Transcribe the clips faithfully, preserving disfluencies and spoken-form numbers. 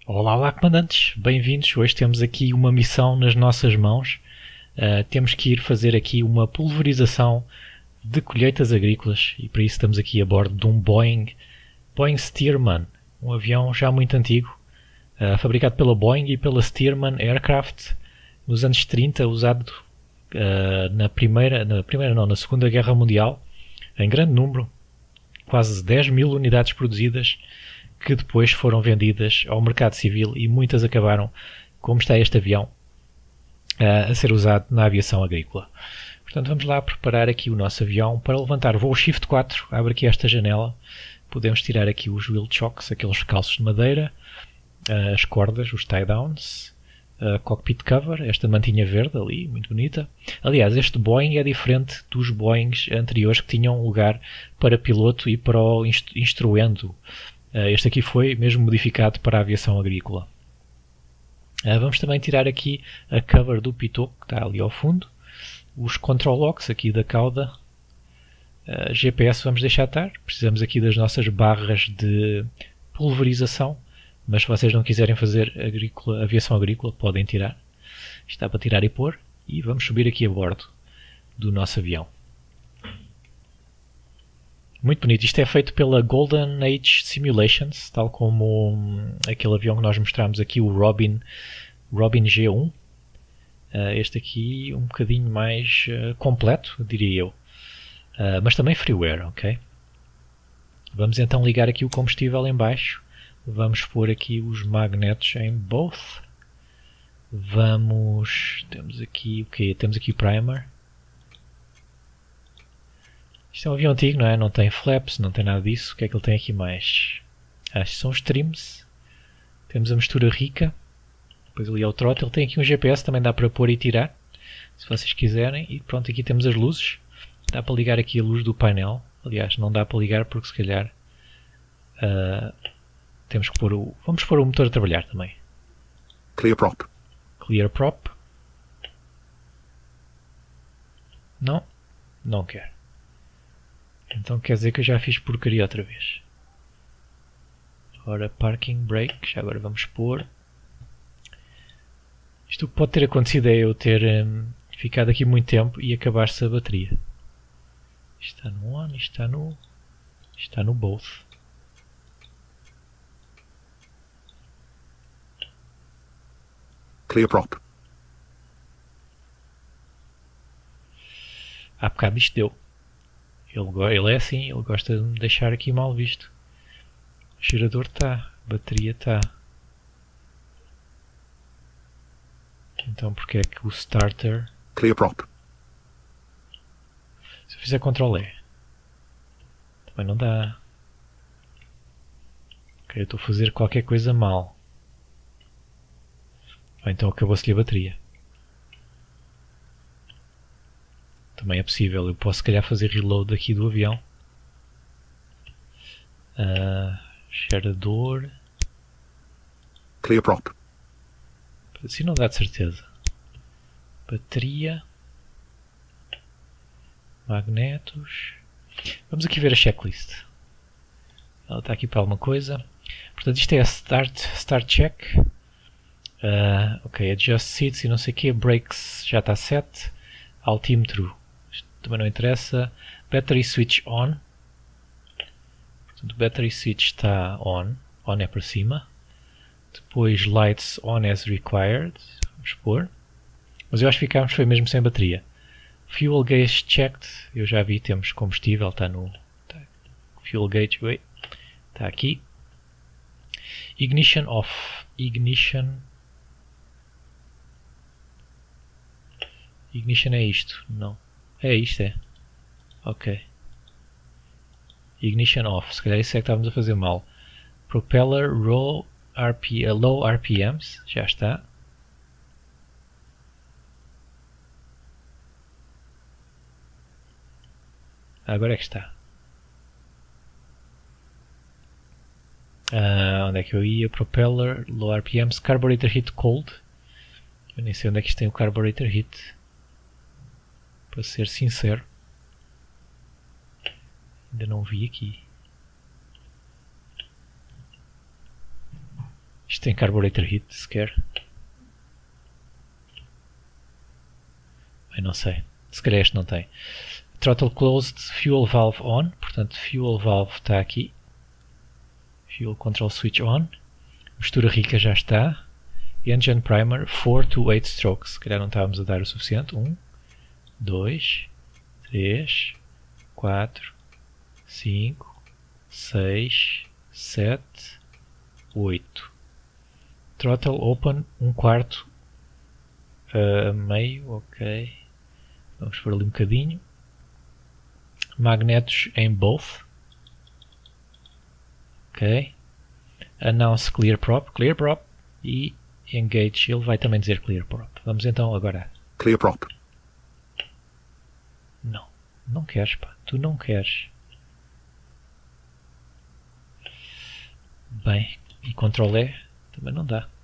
Olá, olá comandantes, bem-vindos. Hoje temos aqui uma missão nas nossas mãos. Uh, temos que ir fazer aqui uma pulverização de colheitas agrícolas e para isso estamos aqui a bordo de um Boeing, Boeing Stearman, um avião já muito antigo, uh, fabricado pela Boeing e pela Stearman Aircraft nos anos trinta, usado uh, na primeira, na primeira não, na Segunda Guerra Mundial, em grande número, quase dez mil unidades produzidas, que depois foram vendidas ao mercado civil e muitas acabaram, como está este avião, a ser usado na aviação agrícola. Portanto, vamos lá preparar aqui o nosso avião para levantar voo Shift quatro. Abre aqui esta janela. Podemos tirar aqui os wheel chocks, aqueles calços de madeira, as cordas, os tie-downs, a cockpit cover, esta mantinha verde ali, muito bonita. Aliás, este Boeing é diferente dos Boeings anteriores que tinham lugar para piloto e para o instruendo. Este aqui foi mesmo modificado para a aviação agrícola. Vamos também tirar aqui a cover do pitot, que está ali ao fundo. Os control locks aqui da cauda. G P S vamos deixar estar. Precisamos aqui das nossas barras de pulverização. Mas se vocês não quiserem fazer agrícola, aviação agrícola, podem tirar. Está para tirar e pôr. E vamos subir aqui a bordo do nosso avião. Muito bonito. Isto é feito pela Golden Age Simulations, tal como um, aquele avião que nós mostramos aqui, o Robin, Robin G um. Uh, este aqui um bocadinho mais uh, completo, diria eu. Uh, mas também freeware, ok? Vamos então ligar aqui o combustível em baixo. Vamos pôr aqui os magnetos em both. Vamos... Temos aqui o quê? Temos aqui o primer. Isto é um avião antigo, não é? Não tem flaps, não tem nada disso. O que é que ele tem aqui mais? Ah, estes são os trims. Temos a mistura rica. Depois ali é o throttle. Ele tem aqui um G P S, também dá para pôr e tirar, se vocês quiserem. E pronto, aqui temos as luzes. Dá para ligar aqui a luz do painel. Aliás, não dá para ligar porque se calhar uh, temos que pôr o... Vamos pôr o motor a trabalhar também. Clear prop. Clear prop. Não, não quer. Então quer dizer que eu já fiz porcaria outra vez. Ora, parking brake, já agora vamos pôr. Isto que pode ter acontecido é eu ter um, ficado aqui muito tempo e acabar-se a bateria. Isto está no on, isto está no, isto está no both. Clear prop. Há bocado isto deu. Ele, ele é assim, ele gosta de me deixar aqui mal visto. O gerador está, a bateria está. Então porque é que o starter... Clear prop. Se eu fizer control E, também não dá. Ok, eu estou a fazer qualquer coisa mal. Ou então acabou-se-lhe a bateria. Também é possível, eu posso se calhar fazer reload aqui do avião. Uh, gerador. Clear prop. Assim não dá de certeza. Bateria. Magnetos. Vamos aqui ver a checklist. Ela está aqui para alguma coisa. Portanto isto é a start, start check. Uh, ok, adjust seats e não sei o que. Brakes já está set. Altímetro. Isto também não interessa. Battery switch on. Portanto, o battery switch está on. On é para cima. Depois lights on as required. Vamos pôr. Mas eu acho que ficámos foi mesmo sem bateria. Fuel gauge checked. Eu já vi, temos combustível. Está no... Está, fuel gauge, oi, está aqui. Ignition off. Ignition... Ignition é isto? Não. É isto, é. Ok. Ignition off. Se calhar isso é que estávamos a fazer mal. Propeller roll R P, low R P Ms. Já está. Agora é que está. Uh, onde é que eu ia? Propeller low R P Ms. Carburetor heat cold. Eu nem sei onde é que isto tem o carburetor heat. Para ser sincero, ainda não vi aqui. Isto tem carburetor heat sequer. Eu não sei. Se calhar este não tem. Throttle closed, fuel valve on. Portanto, fuel valve está aqui. Fuel control switch on. Mistura rica já está. Engine primer four to eight strokes. Se calhar não estávamos a dar o suficiente. um, dois, três, quatro, cinco, seis, sete, oito. Throttle open um quarto. Uh, meio, ok. Vamos por ali um bocadinho. Magnetos em both. Ok. Announce clear prop. Clear prop. E engage. Ele vai também dizer clear prop. Vamos então agora. Clear prop. Não. Não queres, pá. Tu não queres. Bem. E Ctrl E também não dá.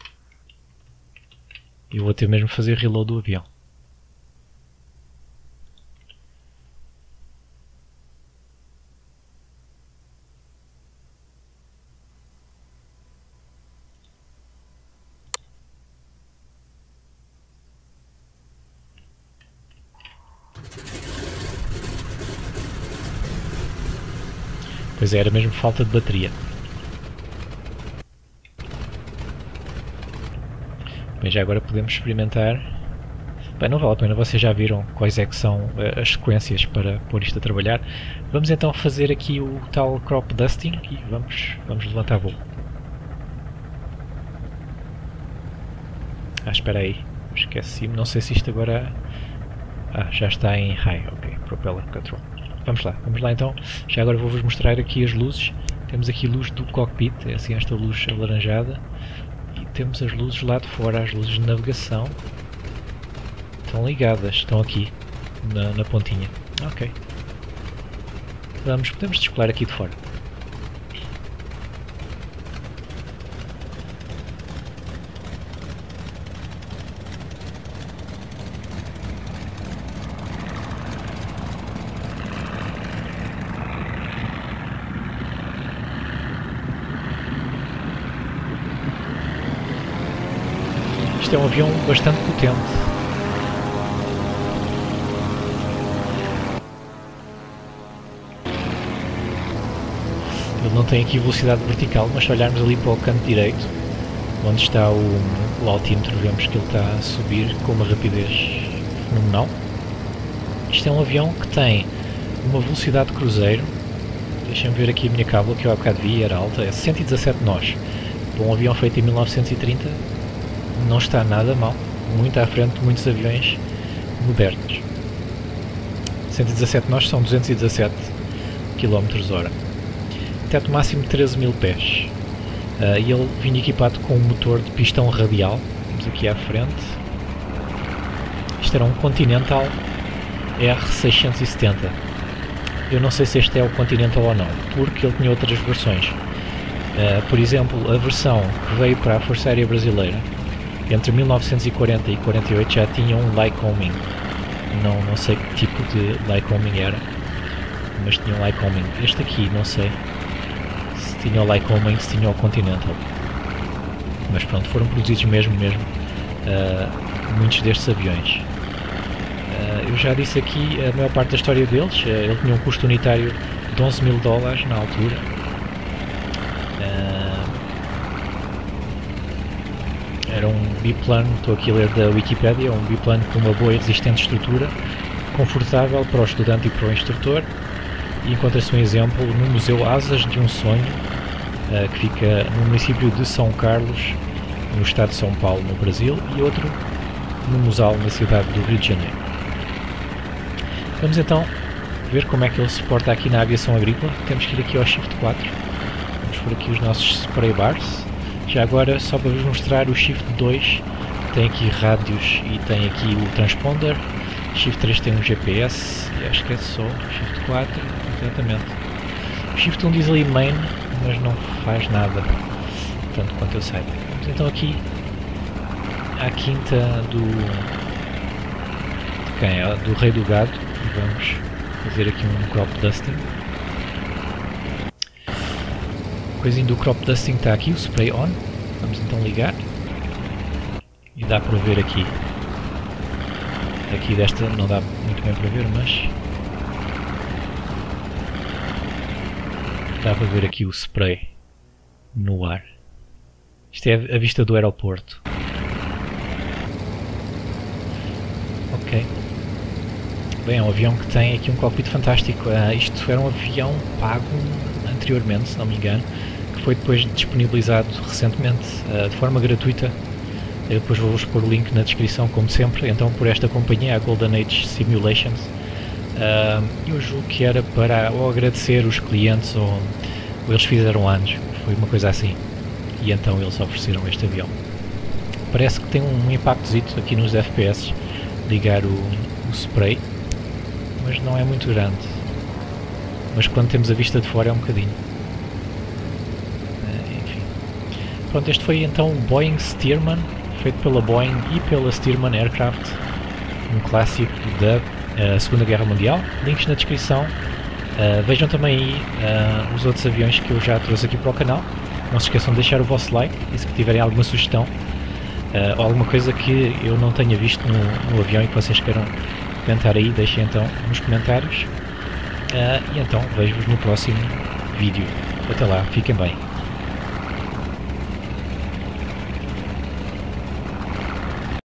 Eu vou ter mesmo que fazer reload do avião. Pois é, era mesmo falta de bateria. Bem, já agora podemos experimentar. Bem, não vale a pena, vocês já viram quais é que são uh, as sequências para pôr isto a trabalhar. Vamos então fazer aqui o tal crop dusting e vamos, vamos levantar voo. Ah, espera aí, esqueci-me, não sei se isto agora... Ah, já está em high, ok, propeller control. Vamos lá, vamos lá então. Já agora vou-vos mostrar aqui as luzes. Temos aqui luz do cockpit, é assim esta luz alaranjada. E temos as luzes lá de fora, as luzes de navegação. Estão ligadas, estão aqui, na, na pontinha. Ok. Vamos, podemos descolar aqui de fora. Isto é um avião bastante potente. Ele não tem aqui velocidade vertical, mas se olharmos ali para o canto direito, onde está o, o altímetro, vemos que ele está a subir com uma rapidez fenomenal. Isto é um avião que tem uma velocidade de cruzeiro, deixem-me ver aqui a minha cábula que eu há bocado vi, era alta, é cento e dezassete nós. Para um avião feito em mil novecentos e trinta, não está nada mal, muito à frente de muitos aviões modernos. cento e dezassete nós são duzentos e dezassete quilómetros hora. Teto máximo de treze mil pés. Uh, e ele vinha equipado com um motor de pistão radial. Vamos aqui à frente. Isto era um Continental R seiscentos e setenta. Eu não sei se este é o Continental ou não, porque ele tinha outras versões. Uh, por exemplo, a versão que veio para a Força Aérea Brasileira entre mil novecentos e quarenta e quarenta e oito já tinha um Lycoming. Não, não sei que tipo de Lycoming era, mas tinha um Lycoming. Este aqui, não sei se tinha o Lycoming, se tinha o Continental. Mas pronto, foram produzidos mesmo, mesmo uh, muitos destes aviões. Uh, eu já disse aqui a maior parte da história deles. Uh, ele tinha um custo unitário de onze mil dólares na altura. Uh, Era um biplano, estou aqui a ler da Wikipedia, um biplano com uma boa e resistente estrutura, confortável para o estudante e para o instrutor, e encontra-se um exemplo no Museu Asas de um Sonho, uh, que fica no município de São Carlos, no estado de São Paulo, no Brasil, e outro no Musal, na cidade do Rio de Janeiro. Vamos então ver como é que ele se porta aqui na aviação agrícola. Temos que ir aqui ao Shift quatro, vamos por aqui os nossos spray bars. Já agora, só para vos mostrar, o Shift dois tem aqui rádios e tem aqui o transponder. Shift três tem um G P S, e acho que é só. Shift quatro, exatamente. O Shift um diz ali main, mas não faz nada, tanto quanto eu saiba. Vamos então aqui à quinta do... de quem é? Do Rei do Gado. E vamos fazer aqui um crop dusting. O coisinho do crop dusting está aqui, o spray on. Vamos então ligar. E dá para ver aqui. Aqui desta não dá muito bem para ver, mas dá para ver aqui o spray no ar. Isto é a vista do aeroporto. Ok. Bem, é um avião que tem aqui um cockpit fantástico. Uh, isto era um avião pago anteriormente, se não me engano, que foi depois disponibilizado recentemente uh, de forma gratuita. Eu depois vou-vos pôr o link na descrição, como sempre, então por esta companhia, a Golden Age Simulations. Uh, eu julgo que era para ou agradecer os clientes ou, ou eles fizeram anos, foi uma coisa assim. E então eles ofereceram este avião. Parece que tem um impactozito aqui nos F P S, ligar o, o spray, mas não é muito grande. Mas quando temos a vista de fora é um bocadinho. Uh, enfim. Pronto, este foi então o Boeing Stearman, feito pela Boeing e pela Stearman Aircraft, um clássico da uh, Segunda Guerra Mundial. Links na descrição. Uh, vejam também aí uh, os outros aviões que eu já trouxe aqui para o canal. Não se esqueçam de deixar o vosso like e se tiverem alguma sugestão uh, ou alguma coisa que eu não tenha visto no, no avião e que vocês queiram comentar aí, deixem então nos comentários. Uh, e então vejo-vos no próximo vídeo. Até lá, fiquem bem.